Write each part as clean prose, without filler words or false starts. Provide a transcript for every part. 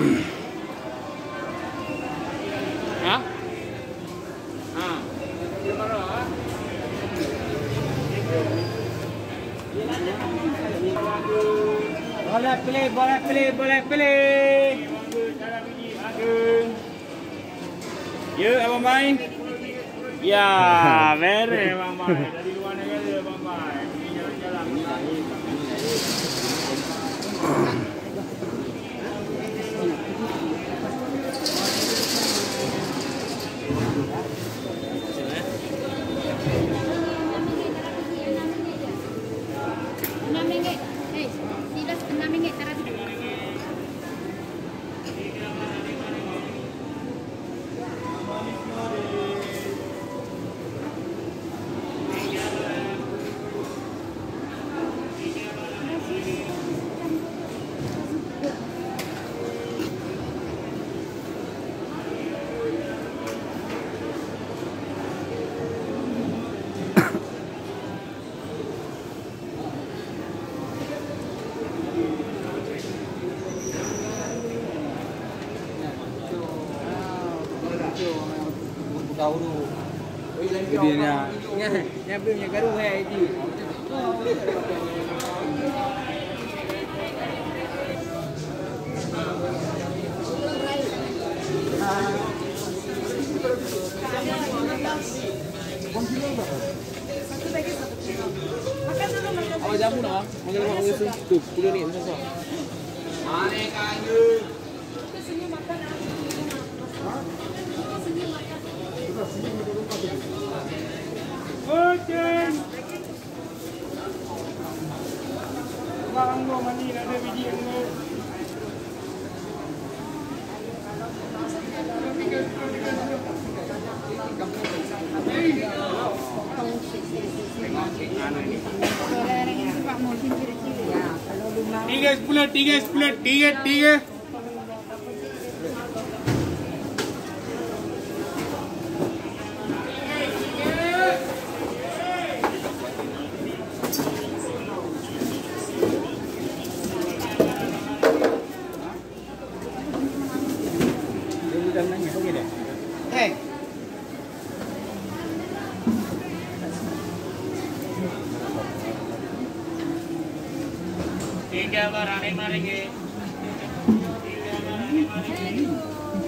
Hah? Ah. Boleh pilih, boleh pilih, boleh pilih. Ya, Abang Mai. Ya, very Abang Mai. Dari luar negara Abang Mai. Jalan-jalan. Dia punya garu hai itu. Awak jamu nak? Makan apa tu? Tu, puluh ni besar. Mana kayu? Kesini makan apa? Kesini makan. Okey. Bang lo mani ada video lo. Tiga. Tiga barang RM5.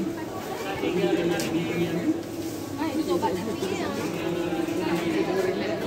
Tiga RM5. Ah, itu obat nanti ya.